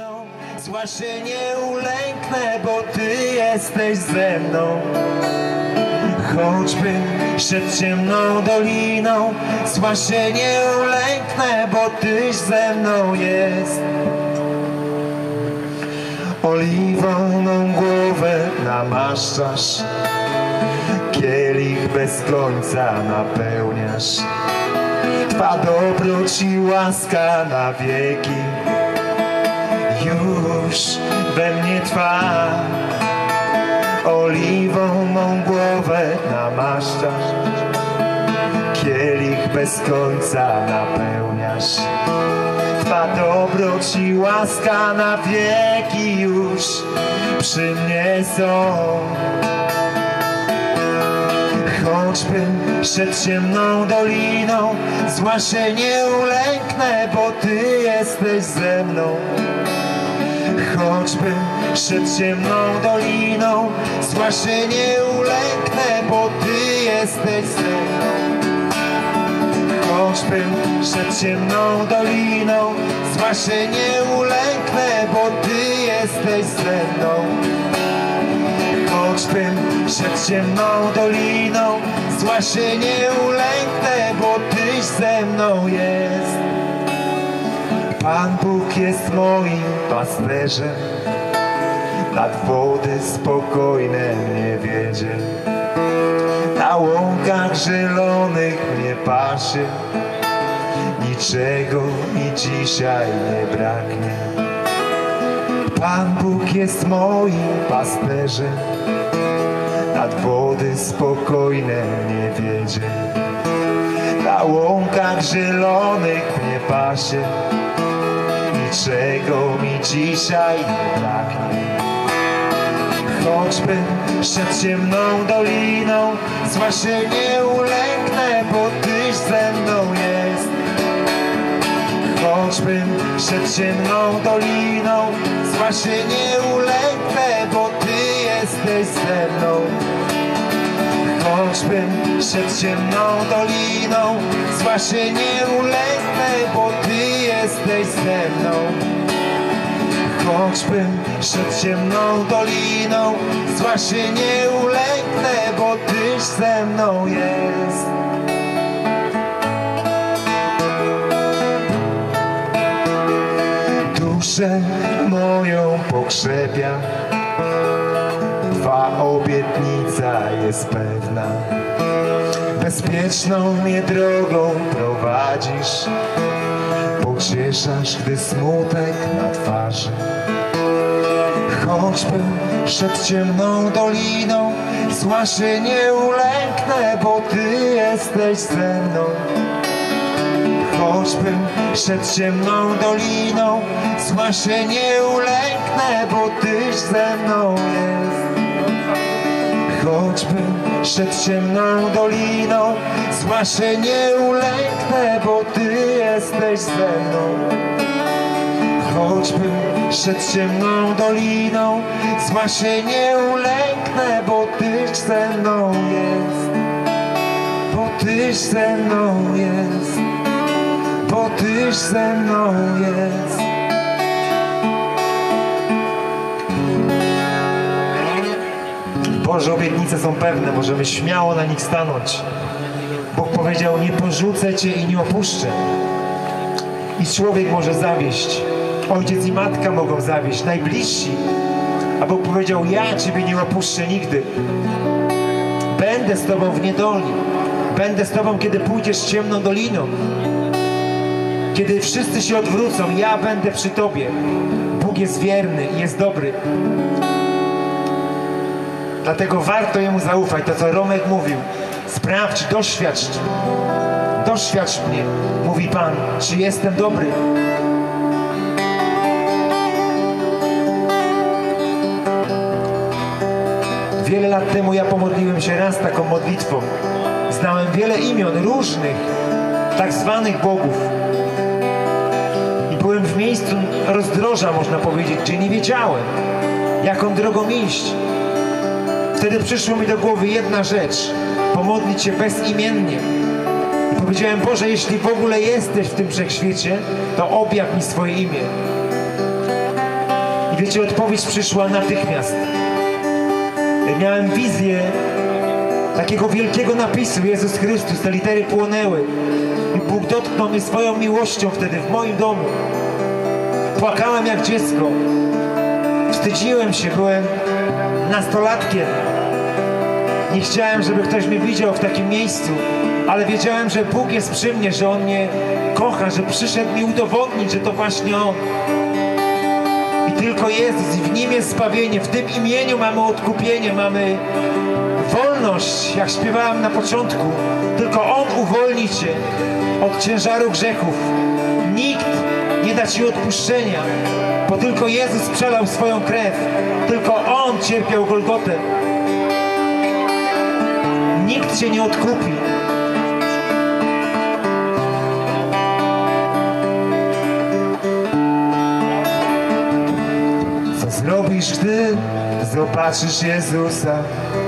doliną, zła się nie ulęknę, bo Ty jesteś ze mną. Choćbym szedł ciemną doliną, zła się nie ulęknę, bo Tyś ze mną jest. Oliwą mą głowę namaszczasz, kielich bez końca napełniasz. Twa dobroć i łaska na wieki już we mnie trwa. Oliwą mą głowę namaszczasz, kielich bez końca napełniasz. Twa dobroć i łaska na wieki już przy mnie są. Choćbym szedł ciemną doliną, zła się nie ulęknę, bo Ty jesteś ze mną. Choćbym szedł ciemną doliną, zła się nie ulęknę, bo Ty jesteś ze mną. Choćbym szedł ciemną doliną, zła się nie ulęknę, bo Ty jesteś ze mną. Choćbym szedł ciemną doliną, zła się nie ulęknę, bo Tyś ze mną jest. Pan Bóg jest moim pasterzem, nad wody spokojne mnie wiedzie. Na łąkach zielonych mnie pasie, niczego mi dzisiaj nie braknie. Pan Bóg jest moim pasterzem, nad wody spokojne mnie wiedzie. Na łąkach zielonych mnie pasie, niczego mi dzisiaj nie braknie. Choćbym szedł ciemną doliną, zła się nie ulęknę, bo Tyś ze mną jest. Choćbym szedł ciemną doliną, zła się nie ulęknę, bo Ty jesteś ze mną. Choćbym szedł ciemną doliną, zła się nie ulęknę, bo Ty jesteś ze mną. Choćbym szedł ciemną doliną, zła się nie ulęknę, bo Tyś ze mną jest. Duszę moją pokrzepia, Twa obietnica jest pewna. Bezpieczną mnie drogą prowadzisz, pocieszasz, gdy smutek na twarzy. Choćbym szedł ciemną doliną, zła się nie ulęknę, bo Ty jesteś ze mną. Choćbym szedł ciemną doliną, zła się nie ulęknę, bo Tyś ze mną jest. Choćbym szedł ciemną doliną, zła się nie ulęknę, bo Ty jesteś ze mną. Choćbym szedł ciemną doliną, zła się nie ulęknę, bo Tyś ze mną jest. Bo Tyś ze mną jest. Bo Tyś ze mną jest. Boże obietnice są pewne, możemy śmiało na nich stanąć. Bóg powiedział, nie porzucę Cię i nie opuszczę. I człowiek może zawieść, ojciec i matka mogą zawieść, najbliżsi. A Bóg powiedział, ja Ciebie nie opuszczę nigdy. Będę z Tobą w niedoli. Będę z Tobą, kiedy pójdziesz ciemną doliną. Kiedy wszyscy się odwrócą, ja będę przy Tobie. Bóg jest wierny i jest dobry. Dlatego warto Jemu zaufać, to co Romek mówił. Sprawdź, doświadcz mnie, mówi Pan, czy jestem dobry. Wiele lat temu ja pomodliłem się raz taką modlitwą. Znałem wiele imion różnych, tak zwanych bogów. I byłem w miejscu rozdroża, można powiedzieć, gdzie nie wiedziałem, jaką drogą iść. Wtedy przyszła mi do głowy jedna rzecz. Pomodlić się bezimiennie. I powiedziałem, Boże, jeśli w ogóle jesteś w tym wszechświecie, to objaw mi swoje imię. Wiecie, odpowiedź przyszła natychmiast. Miałem wizję takiego wielkiego napisu: Jezus Chrystus, te litery płonęły. I Bóg dotknął mnie swoją miłością wtedy w moim domu. Płakałem jak dziecko. Wstydziłem się, byłem nastolatkiem. Nie chciałem, żeby ktoś mnie widział w takim miejscu, ale wiedziałem, że Bóg jest przy mnie, że On mnie kocha, że przyszedł mi udowodnić, że to właśnie On. I tylko Jezus, i w Nim jest zbawienie, w tym imieniu mamy odkupienie, mamy wolność, jak śpiewałem na początku. Tylko On uwolni Cię od ciężaru grzechów. Nikt nie da Ci odpuszczenia, bo tylko Jezus przelał swoją krew. Tylko On cierpiał Golgotę. Nikt Cię nie odkupi. Co zrobisz, gdy zobaczysz Jezusa?